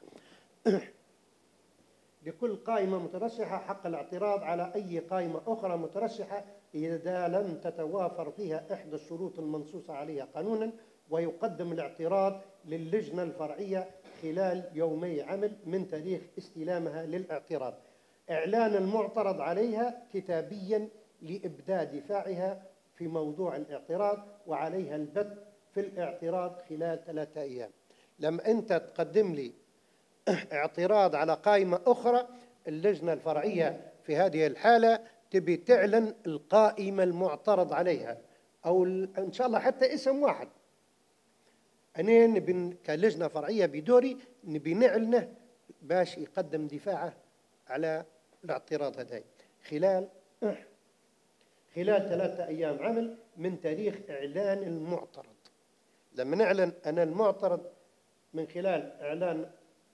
لكل قائمة مترشحة حق الاعتراض على أي قائمة أخرى مترشحة إذا لم تتوافر فيها إحدى الشروط المنصوصة عليها قانونا، ويقدم الاعتراض للجنة الفرعية خلال يومي عمل من تاريخ استلامها للاعتراض. إعلان المعترض عليها كتابيا لإبداء دفاعها في موضوع الاعتراض، وعليها البت في الاعتراض خلال ثلاثة أيام. لما أنت تقدم لي اعتراض على قائمة أخرى، اللجنة الفرعية في هذه الحالة تبي تعلن القائمة المعترض عليها، أو إن شاء الله حتى اسم واحد. أنا نبي كلجنة فرعية بدوري نبي نعلنه باش يقدم دفاعه على الاعتراض هذا خلال خلال ثلاثة أيام عمل من تاريخ إعلان المعترض. لما نعلن أنا المعترض من خلال إعلان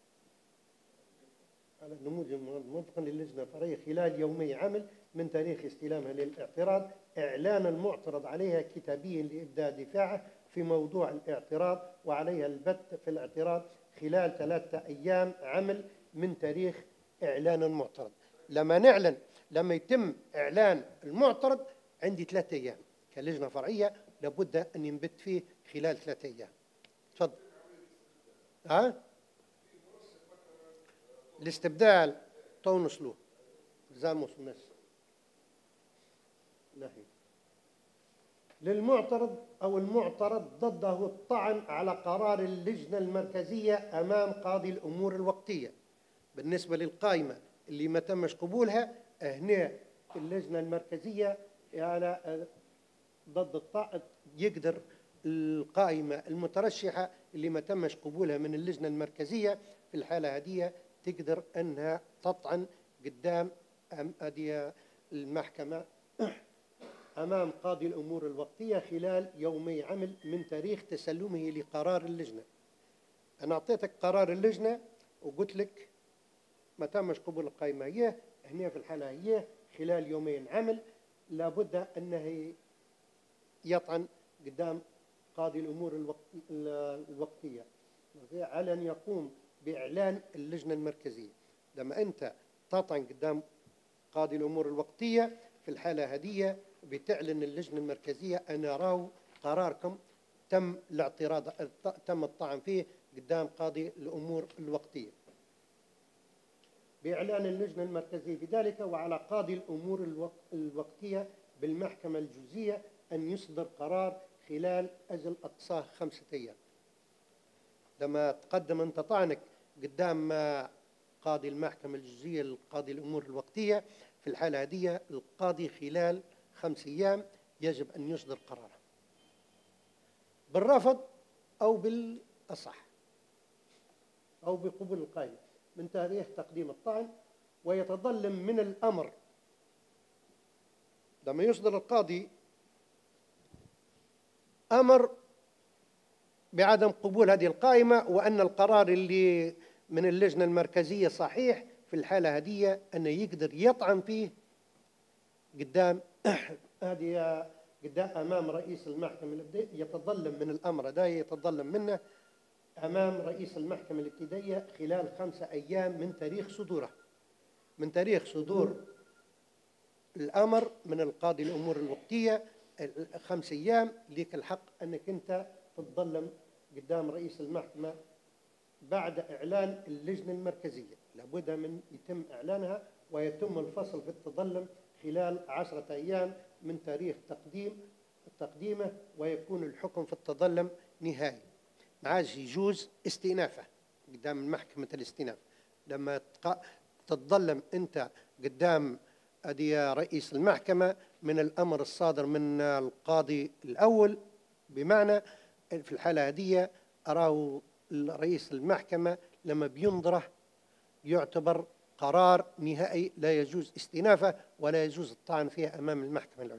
على النموذج موفقا للجنة الفرعية خلال يومي عمل من تاريخ استلامها للاعتراض، إعلان المعترض عليها كتابيا لإبداء دفاعه في موضوع الاعتراض، وعليها البت في الاعتراض خلال ثلاثة أيام عمل من تاريخ إعلان المعترض. لما نعلن لما يتم إعلان المعترض عندي ثلاثة أيام كلجنة فرعية لابد أن ينبت فيه خلال ثلاثة أيام. تفضل. ها؟ الاستبدال تونس له زاموس الناس نهي للمعترض أو المعترض ضده الطعن على قرار اللجنة المركزية أمام قاضي الأمور الوقتية. بالنسبة للقائمة اللي ما تمش قبولها، هنا اللجنة المركزية على ضد الطعن يقدر القائمة المترشحة اللي ما تمش قبولها من اللجنة المركزية في الحالة هذه تقدر أنها تطعن قدام هذه المحكمة أمام قاضي الأمور الوقتية خلال يومي عمل من تاريخ تسلمه لقرار اللجنة. أنا أعطيتك قرار اللجنة وقلت لك ما تمش قبول القائمة هي هنا في الحالة هي خلال يومين عمل لابد أنه يطعن قدام قاضي الأمور الوقت- الوقتية على أن يقوم بإعلان اللجنة المركزية. لما أنت تطعن قدام قاضي الأمور الوقتية في الحالة هذه بتعلن اللجنة المركزية أنا راو قراركم تم الاعتراض تم الطعن فيه قدام قاضي الأمور الوقتية بإعلان اللجنة المركزية بذلك، وعلى قاضي الأمور الوقتية بالمحكمة الجزئية أن يصدر قرار خلال أجل أقصاه خمسة أيام. لما تقدم أنت طعنك قدام قاضي المحكمة الجزئية لقاضي الأمور الوقتية في الحالة هذه القاضي خلال خمس أيام يجب أن يصدر قراره بالرفض أو بالأصح أو بقبول القائمة من تاريخ تقديم الطعن. ويتظلم من الأمر لما يصدر القاضي أمر بعدم قبول هذه القائمة وأن القرار اللي من اللجنة المركزية صحيح، في الحالة هذه أنه يقدر يطعن فيه قدام هذه قدام أمام رئيس المحكمة الابتدائية. يتظلم من الأمر ده يتظلم منه أمام رئيس المحكمة الابتدائية خلال خمسة أيام من تاريخ صدوره، من تاريخ صدور الأمر من القاضي الأمور الوقتية خمس أيام لك الحق أنك أنت تتظلم قدام رئيس المحكمة بعد إعلان اللجنة المركزية. لابد من يتم إعلانها ويتم الفصل في التظلم خلال عشرة أيام من تاريخ تقديم تقديمه، ويكون الحكم في التظلم نهائي. ما عادش يجوز استئنافه قدام محكمة الاستئناف. لما تتظلم أنت قدام هذه رئيس المحكمة من الأمر الصادر من القاضي الأول، بمعنى في الحالة هذه أراه رئيس المحكمة لما بينظره يعتبر قرار نهائي لا يجوز استئنافه ولا يجوز الطعن فيه أمام المحكمة العليا.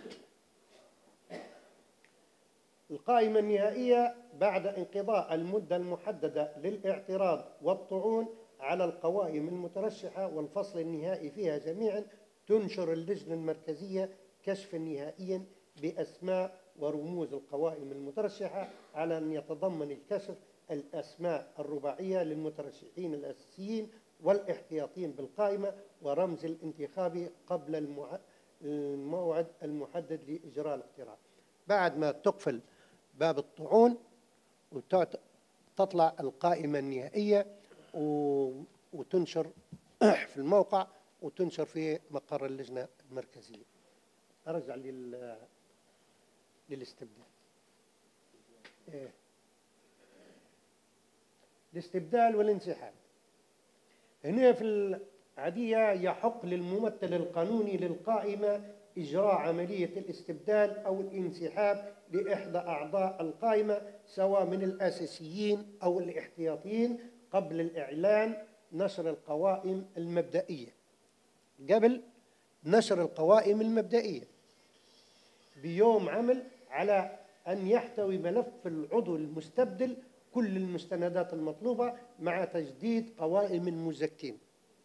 القائمة النهائية بعد انقضاء المدة المحددة للاعتراض والطعون على القوائم المترشحة والفصل النهائي فيها جميعا تنشر اللجنة المركزية كشفا نهائيا بأسماء ورموز القوائم المترشحة على أن يتضمن الكشف الأسماء الرباعية للمترشحين الأساسيين والاحتياطيين بالقائمة ورمز الانتخابي قبل الموعد المحدد لإجراء الاقتراع. بعد ما تقفل باب الطعون وتطلع القائمة النهائية وتنشر في الموقع وتنشر في مقر اللجنة المركزية. أرجع لل للاستبدال. إيه. الاستبدال والانسحاب. هنا في العادية يحق للممثل القانوني للقائمة إجراء عملية الاستبدال أو الانسحاب لإحدى أعضاء القائمة سواء من الأساسيين أو الاحتياطيين قبل الإعلان نشر القوائم المبدئية. قبل نشر القوائم المبدئية بيوم عمل على أن يحتوي ملف العضو المستبدل كل المستندات المطلوبة مع تجديد قوائم المزكين.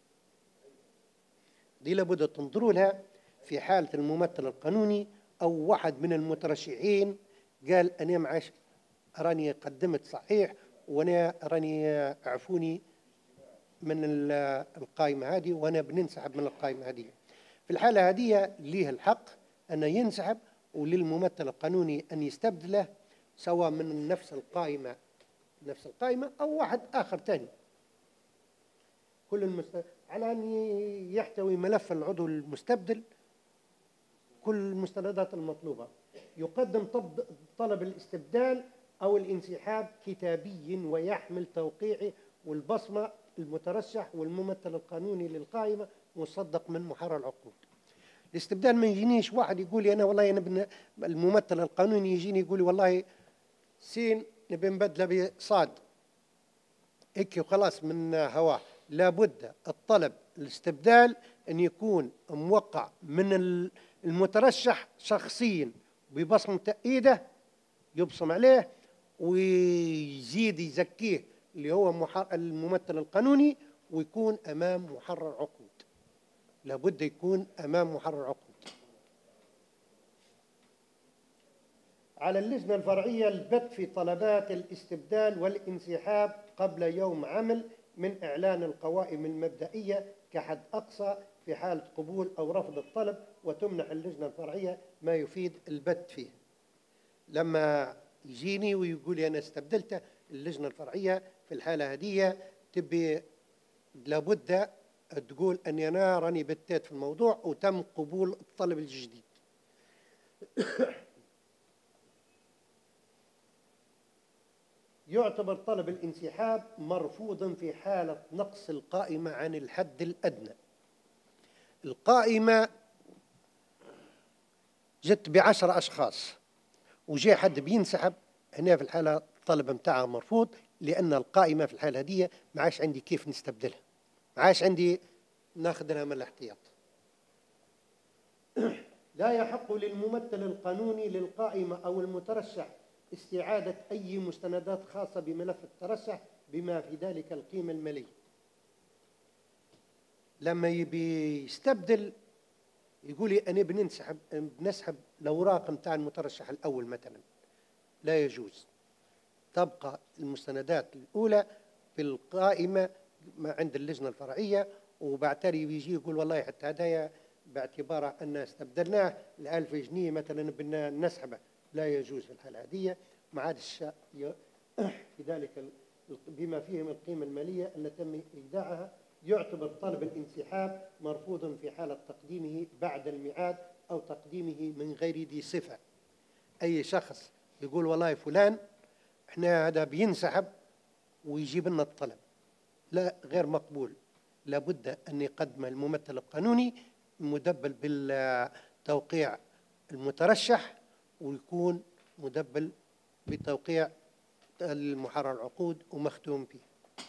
دي لابد تنظروا لها في حالة الممثل القانوني أو واحد من المترشحين قال أنا معاش راني قدمت صحيح وأنا راني عفوني من القائمة هذه وأنا بننسحب من القائمة هذه. في الحالة هذه ليه الحق أن ينسحب وللممثل القانوني أن يستبدله سواء من نفس القائمة نفس القائمة أو واحد آخر ثاني كل المست... على أن يحتوي ملف العضو المستبدل كل المستندات المطلوبة. يقدم طلب الاستبدال أو الانسحاب كتابي ويحمل توقيعه والبصمة المترشح والممثل القانوني للقائمة مصدق من محرر العقود. الاستبدال ما يجينيش واحد يقول لي أنا والله أنا بن... الممثل القانوني يجيني يقول لي والله سين نبي نبدله بصاد هيك وخلاص من هواه. لابد الطلب الاستبدال أن يكون موقع من المترشح شخصيا ببصمة تأييده يبصم عليه ويزيد يزكيه اللي هو الممثل القانوني ويكون أمام محرر عقود. لابد يكون أمام محرر عقود. على اللجنة الفرعية البت في طلبات الاستبدال والانسحاب قبل يوم عمل من إعلان القوائم المبدئية كحد أقصى في حالة قبول أو رفض الطلب، وتمنح اللجنة الفرعية ما يفيد البت فيه. لما يجيني ويقول لي أنا استبدلته، اللجنة الفرعية في الحالة هذه تبي لابد تقول أني أنا راني بتيت في الموضوع وتم قبول الطلب الجديد. يعتبر طلب الانسحاب مرفوضا في حالة نقص القائمة عن الحد الأدنى. القائمة جت بعشر أشخاص وجاء حد بينسحب، هنا في الحالة الطلب متاعها مرفوض، لأن القائمة في الحالة هذه ما عادش عندي كيف نستبدلها، ما عادش عندي ناخذ لها من الاحتياط. لا يحق للممثل القانوني للقائمة أو المترشح استعادة أي مستندات خاصة بملف الترشح بما في ذلك القيمة المالية. لما يبي يستبدل يقول لي أنا بننسحب بنسحب الأوراق متاع المترشح الأول مثلا، لا يجوز، تبقى المستندات الأولى في القائمة عند اللجنة الفرعية، وبعتري بيجي يقول والله حتى هدايا باعتبار أن استبدلناه الألف جنيه مثلا بدنا نسحبه، لا يجوز في الحالة هذه. ما عادش في ذلك بما فيه من القيمة المالية التي تم إيداعها. يعتبر طلب الانسحاب مرفوضا في حالة تقديمه بعد الميعاد أو تقديمه من غير ذي صفة. أي شخص يقول والله فلان احنا هذا بينسحب ويجيب لنا الطلب، لا، غير مقبول، لابد أن يقدم الممثل القانوني مدبل بالتوقيع المترشح، ويكون مدبل بتوقيع المحرر العقود ومختوم به.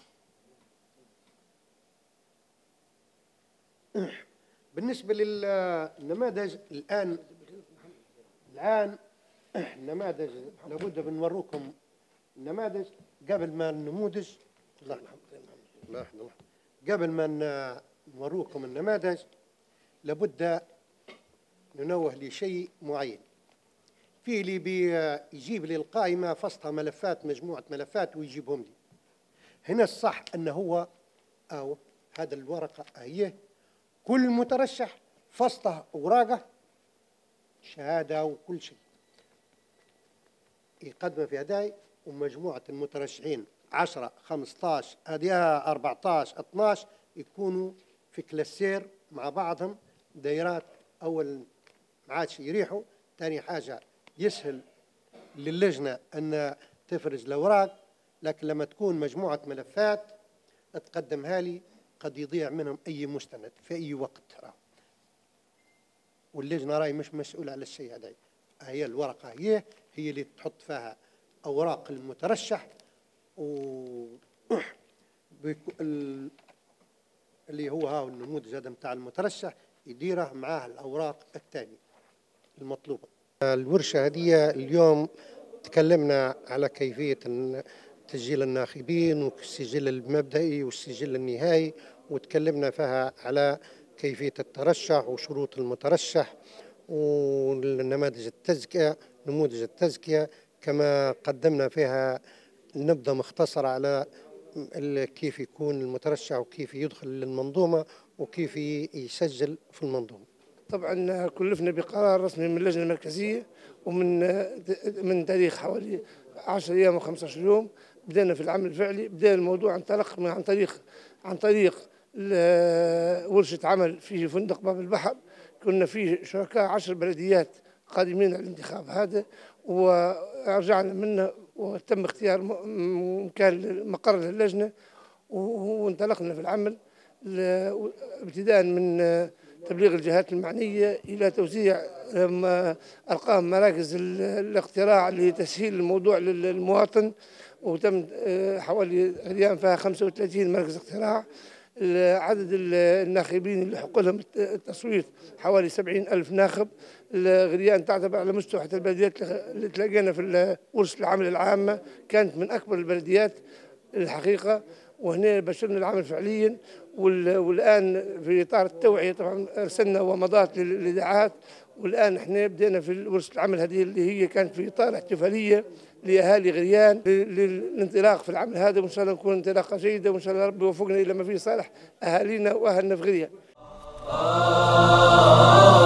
بالنسبة للنماذج الآن الآن النماذج لابد بنوروكم النماذج قبل ما النموذج الله الله الله قبل ما نوروكم النماذج لابد ننوه لشيء معين. في اللي بيجيب لي القائمة فصلها ملفات، مجموعة ملفات ويجيبهم لي. هنا الصح أنه هو أو هذا الورقة هي كل مترشح فصله أوراقه شهادة وكل شيء يقدم في هداي، ومجموعة المترشحين عشرة خمسطاش هذه أربعطاش اثناش يكونوا في كلاسير مع بعضهم دايرات. أول ما عادش يريحوا، ثاني حاجة يسهل للجنة أن تفرز الأوراق، لكن لما تكون مجموعة ملفات تقدمها لي قد يضيع منهم أي مستند في أي وقت، واللجنة راي مش مسؤولة على الشيء هذا. هي الورقة هي هي اللي تحط فيها أوراق المترشح، و اللي هو ها النموذج هذا متاع المترشح يديره معاه الأوراق الثانية المطلوبة. الورشة هذه اليوم تكلمنا على كيفية تسجيل الناخبين والسجل المبدئي والسجل النهائي، وتكلمنا فيها على كيفية الترشح وشروط المترشح والنماذج التزكية نموذج التزكية، كما قدمنا فيها نبذة مختصرة على كيف يكون المترشح وكيف يدخل للمنظومة وكيف يسجل في المنظومة. طبعا كلفنا بقرار رسمي من اللجنة المركزية، ومن من تاريخ حوالي عشرة أيام و خمسة عشر يوم بدأنا في العمل الفعلي. بدأ الموضوع انطلق من عن طريق عن طريق ورشة عمل في فندق باب البحر. كنا فيه شركاء عشر بلديات قادمين على الانتخاب هذا، ورجعنا منه وتم اختيار مكان مقر للجنة، وانطلقنا في العمل ابتداء من تبليغ الجهات المعنية إلى توزيع أرقام مراكز الاقتراع لتسهيل الموضوع للمواطن، وتم حوالي غريان فيها خمسة وثلاثين مركز اقتراع. عدد الناخبين اللي حق لهم التصويت حوالي سبعين ألف ناخب. الغريان تعتبر على مستوى حتى البلديات اللي تلاقينا في ورشة العمل العامة كانت من أكبر البلديات الحقيقة، وهنا بشرنا العمل فعليا. والآن في إطار التوعية طبعا أرسلنا ومضات للإذاعات والآن احنا بدينا في ورشة العمل هذه اللي هي كانت في إطار احتفالية لأهالي غريان للانطلاق في العمل هذا، وإن شاء الله نكون انطلاقة جيدة، وإن شاء الله ربي يوفقنا إلى ما فيه صالح أهالينا وأهلنا في غريان.